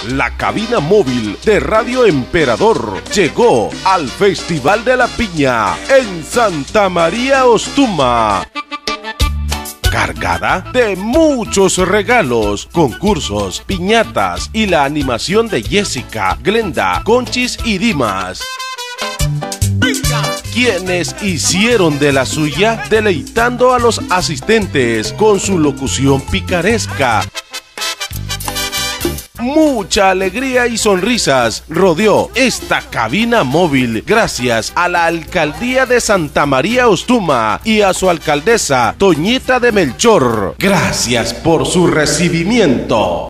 la cabina móvil de Radio Emperador llegó al Festival de la Piña en Santa María Ostuma. Cargada de muchos regalos, concursos, piñatas y la animación de Jessica, Glenda, Conchis y Dimas, quienes hicieron de la suya deleitando a los asistentes con su locución picaresca. Mucha alegría y sonrisas rodeó esta cabina móvil gracias a la Alcaldía de Santa María Ostuma y a su alcaldesa Toñita de Melchor. Gracias por su recibimiento.